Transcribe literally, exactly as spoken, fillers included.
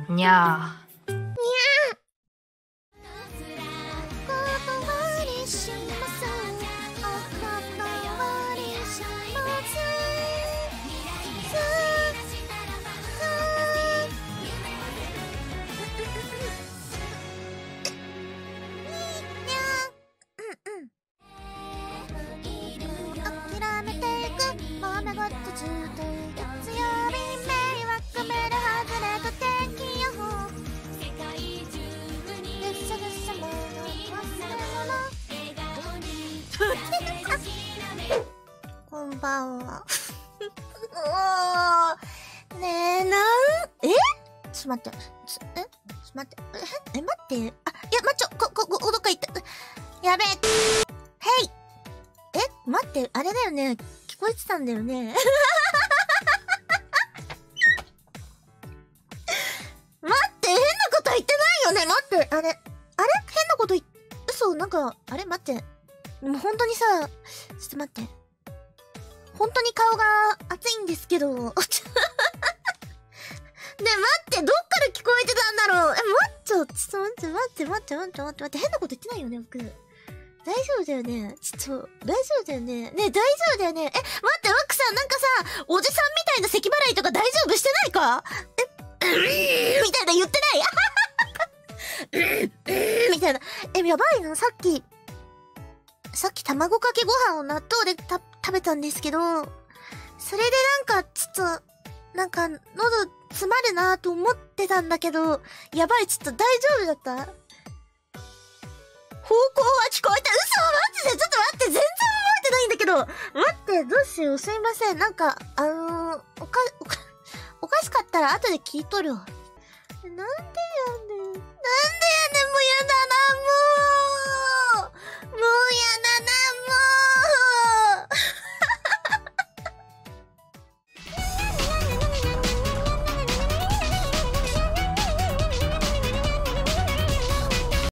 にゃー。 にゃー。諦めていくもめごっつ中と月曜日迷惑メール外れた天気予報ぐっさぐっさもの忘れ物こんばんはおーねえなんえちょっと待ってちょえちょっと待ってええ待ってあいやまちょこここどっか行ったやべえへいえ待ってあれだよね聞こえてたんだよね待って変なこと言ってないよね待ってあれあれ変なこと言っ嘘なんかあれ待ってもう本当にさちょっと待って本当に顔が熱いんですけどねえ待ってどっから聞こえてたんだろうえ待っちょちょっと待って待って待って待って待って変なこと言ってないよね僕大丈夫だよねちょっと大丈夫だよねねえ大丈夫だよねえ待ってワックさんなんかさおじさんみたいな咳払いとか大丈夫してないかえみたいな言ってないみたいなえやばいなさっきさっき卵かけご飯を納豆でた食べたんですけどそれでなんかちょっとなんか喉詰まるなと思ってたんだけどやばいちょっと大丈夫だった方向は聞こえた嘘待ってちょっと待って全然覚えてないんだけど待ってどうしようすいませんなんかあのー、おか、おか、おかしかったら後で聞いとるわなんで